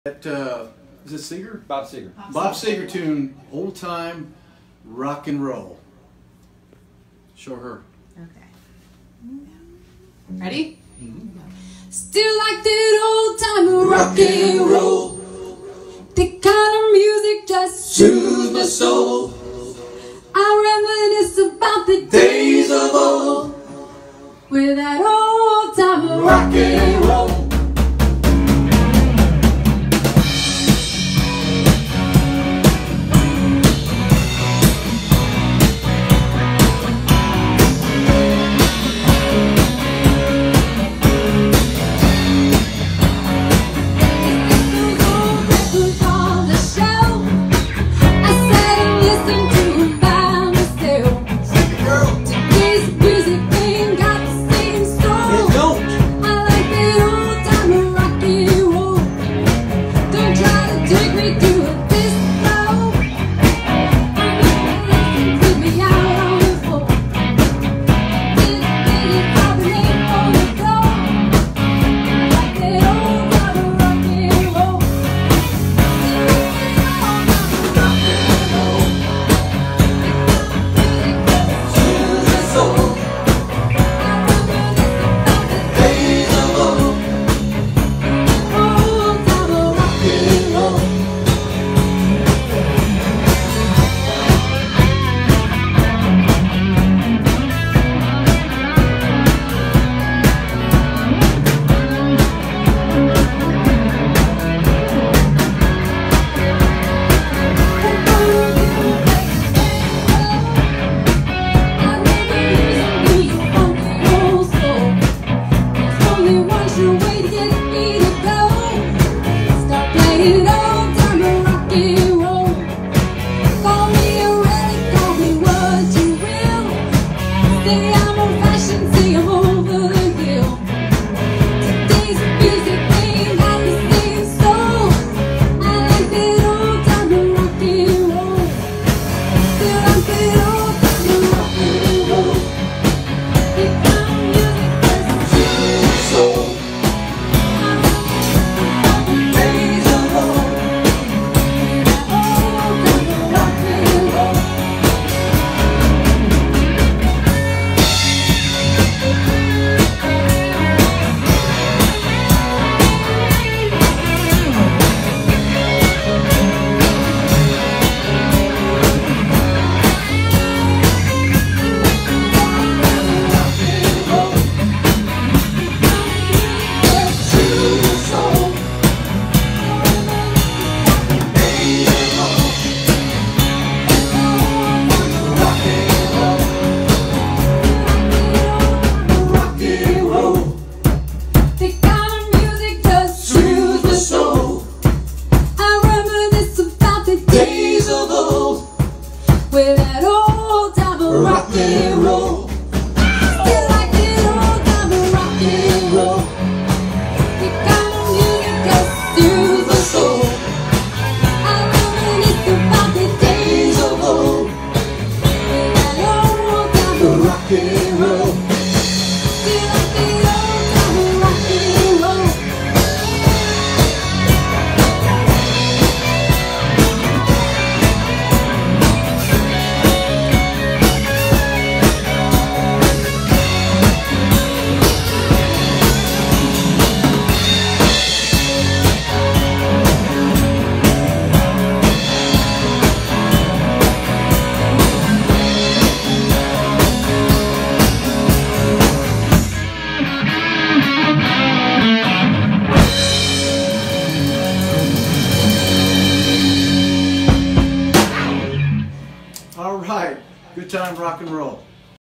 Is it Seger? Bob Seger. Bob Seger tune, Old Time Rock and Roll. Show her. Okay. Ready? Still like that old time rock and roll. The kind of music just soothes my soul. I reminisce about the days of old with that old time rock and roll. With that old time of rock and roll. Still like that old time of rock and roll. The kind of music just soothes my soul. I reminisce about the days of old. With that old time of rock and roll. Still like that old time of rock and roll. All right, good time rock and roll.